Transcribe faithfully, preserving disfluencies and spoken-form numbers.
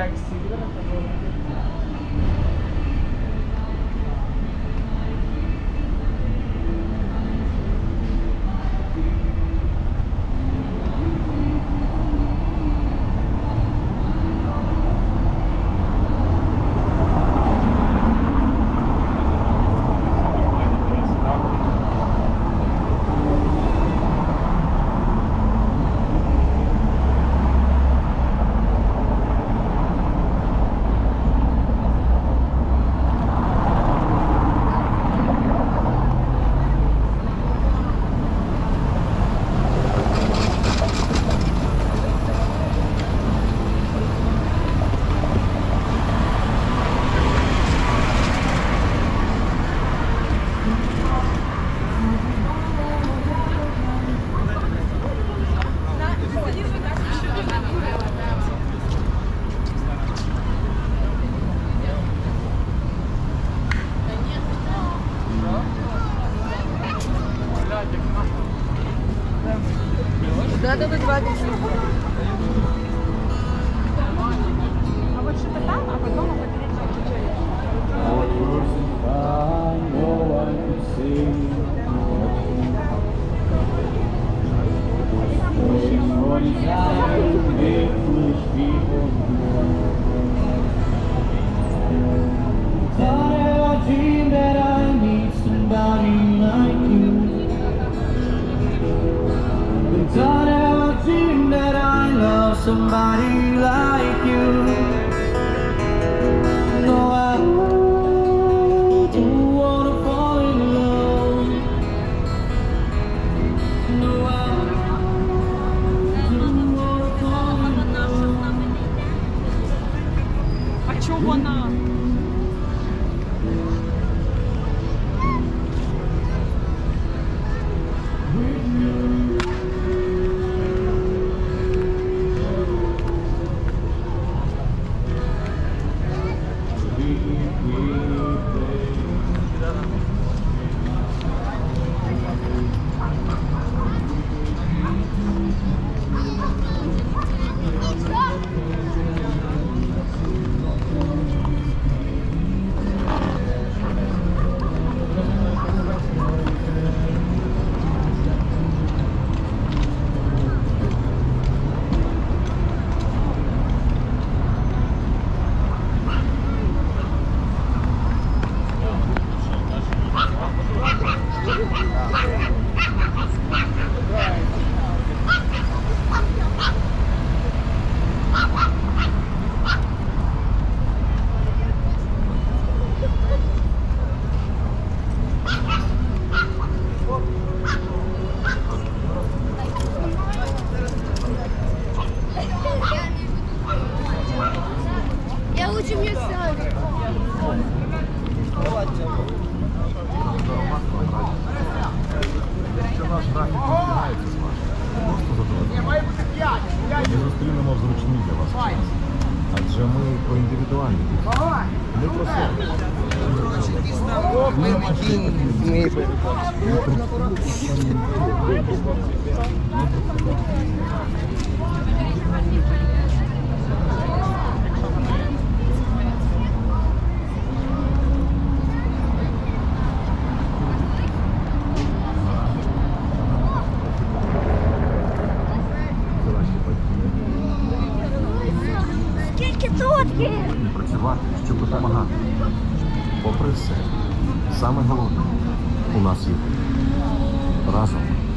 Sexy. Надо вызвать. А вот что-то там, а потом определить, somebody like you. No, I don't wanna fall in love. No, I don't wanna fall in love. а чё вона? Я лучше мне сам. Ми зустрінемо в зручний для вас. Адже ми поіндивідуальні. Ми просто. Працювати, щоб допомагати. Попри все, саме головне, у нас є разом.